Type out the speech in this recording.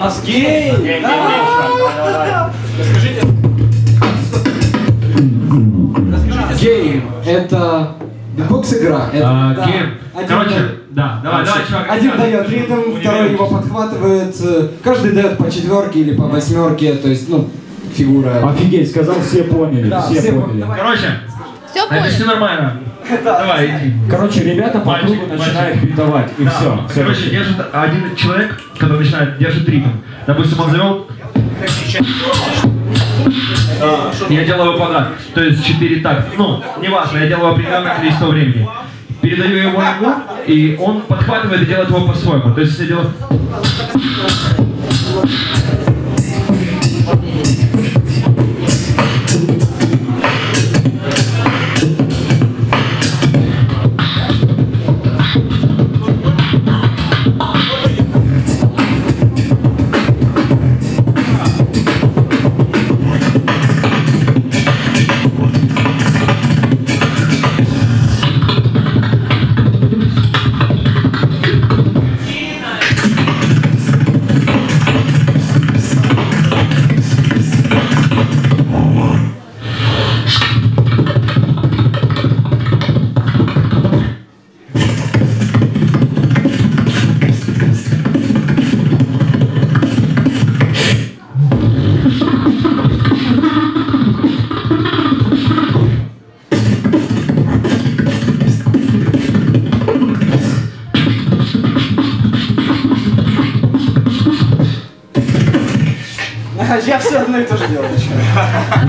нас гейм! Расскажите. Гейм — это битбокс-игра. Гейм. Короче, да, давай, чувак. Один дает ритм, второй его подхватывает. Каждый дает по четверке или по восьмерке, то есть, ну, фигура. Офигеть, сказал, все поняли, Да, все поняли. Короче, Все это все понял? нормально. Давай, иди. Короче, ребята по кругу начинают битовать, и все. Короче, держит один человек, который начинает, держит ритм. Допустим, он завел. Я делаю его подряд. То есть 4 такта. Ну, неважно, я делаю определенное количество времени. Передаю его ему, и он подхватывает и делает его по-своему. То есть если я делаю... Я все одно и то же делаю.